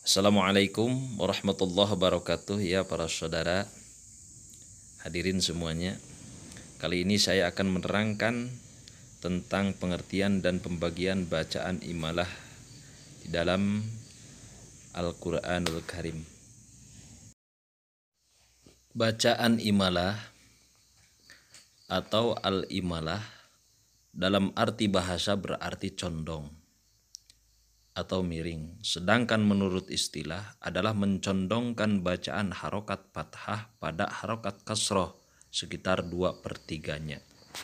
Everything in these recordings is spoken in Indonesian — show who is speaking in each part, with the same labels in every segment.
Speaker 1: Assalamualaikum warahmatullahi wabarakatuh ya para saudara hadirin semuanya. Kali ini saya akan menerangkan tentang pengertian dan pembagian bacaan imalah di dalam Al-Quranul Karim. Bacaan imalah atau al-imalah dalam arti bahasa berarti condong atau miring, sedangkan menurut istilah adalah mencondongkan bacaan harokat fathah pada harokat kasroh sekitar 2/3-nya.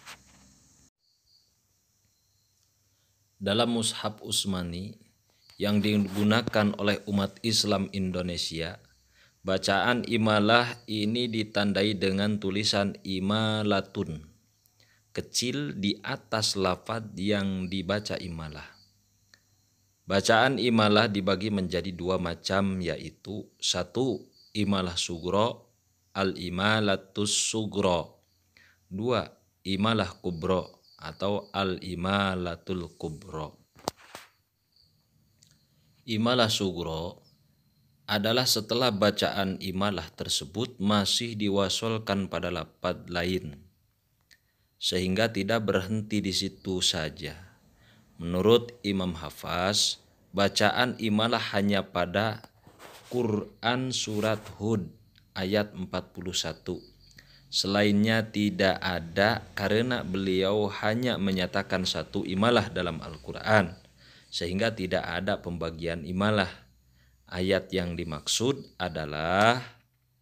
Speaker 1: Dalam mushaf Utsmani yang digunakan oleh umat Islam Indonesia, bacaan imalah ini ditandai dengan tulisan imalatun kecil di atas lafadz yang dibaca imalah. Bacaan imalah dibagi menjadi 2 macam, yaitu 1. Imalah sugro, al-imalatus sugro. 2. Imalah kubro atau al-imalatul kubro. Imalah sugro adalah setelah bacaan imalah tersebut masih diwasolkan pada lafadz lain, sehingga tidak berhenti di situ saja. Menurut Imam Hafaz, bacaan imalah hanya pada Quran surat Hud ayat 41. Selainnya tidak ada karena beliau hanya menyatakan 1 imalah dalam Al-Quran, sehingga tidak ada pembagian imalah. Ayat yang dimaksud adalah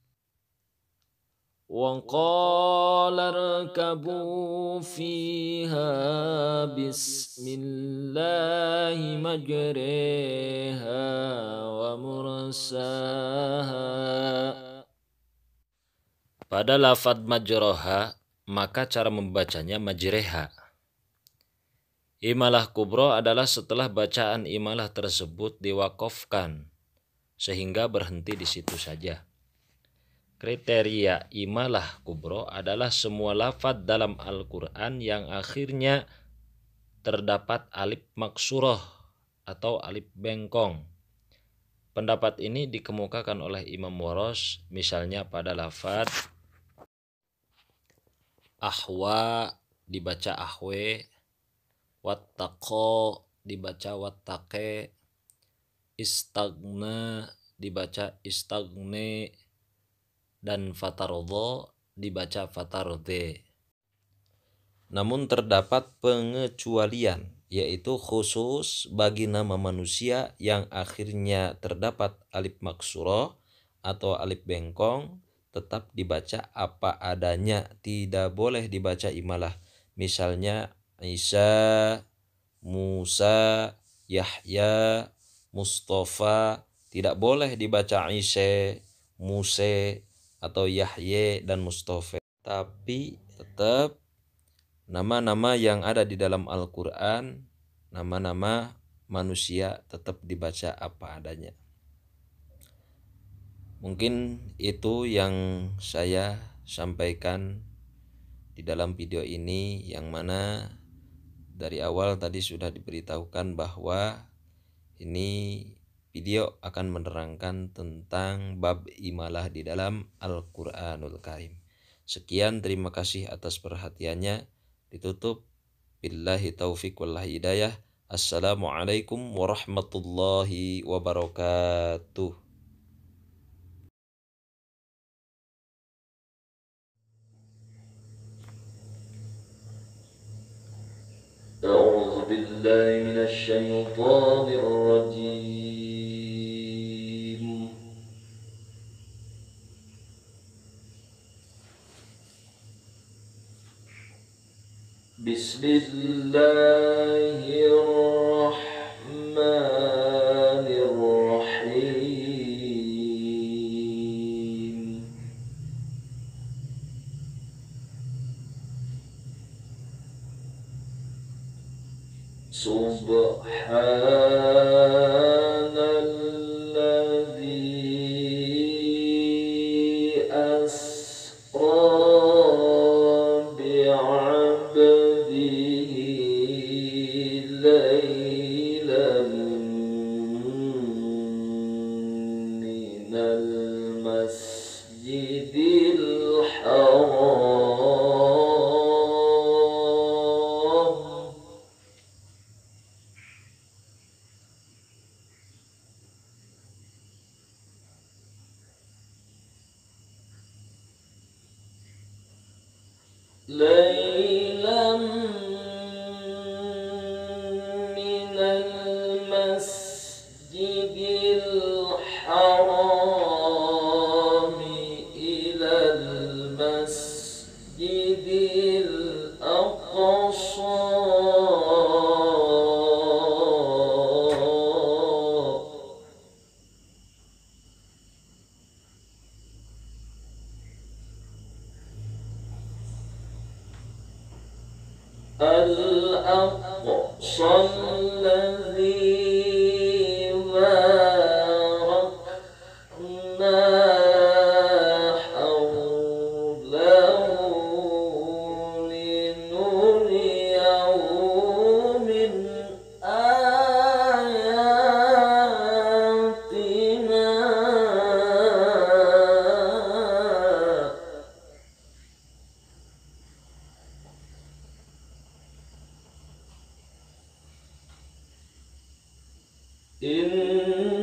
Speaker 1: وَقَالَ ارْكَبُوا فِيهَا بِسْمِ اللَّهِ مَجْرَاهَا وَمُرْسَاهَا. Pada lafadz majroha, maka cara membacanya majreha. Imalah kubro adalah setelah bacaan imalah tersebut diwakofkan sehingga berhenti di situ saja. Kriteria imalah kubro adalah semua lafadz dalam Al-Quran yang akhirnya terdapat alif maksuroh atau alif bengkong. Pendapat ini dikemukakan oleh Imam Waros, misalnya pada lafadz ahwa dibaca ahwe, wattaqo dibaca wattaqe, istagna dibaca istagne, dan fatarodho dibaca fatarodhe. Namun terdapat pengecualian, yaitu khusus bagi nama manusia yang akhirnya terdapat alif maksuroh atau alif bengkong, tetap dibaca apa adanya, tidak boleh dibaca imalah. Misalnya Isa, Musa, Yahya, Mustafa, tidak boleh dibaca Isa, Muse, atau Yahye dan Mustafa. Tapi tetap nama-nama yang ada di dalam Al-Quran, nama-nama manusia tetap dibaca apa adanya. Mungkin itu yang saya sampaikan di dalam video ini, yang mana dari awal tadi sudah diberitahukan bahwa ini video akan menerangkan tentang bab imalah di dalam Al-Quranul Karim. Sekian, terima kasih atas perhatiannya. Ditutup. Billahi taufiq wal hidayah. Assalamualaikum warahmatullahi wabarakatuh. أعوذ بالله من الشيطان الرجيم. بسم الله الرحمن الرحيم. سبحان الذي أسرى بعبده ليلا المسجد الحرام ليلا من المسجد الحرام إلى المسجد الأقصى الأقصى الذي باركنا حوله لنريه من آياتنا إن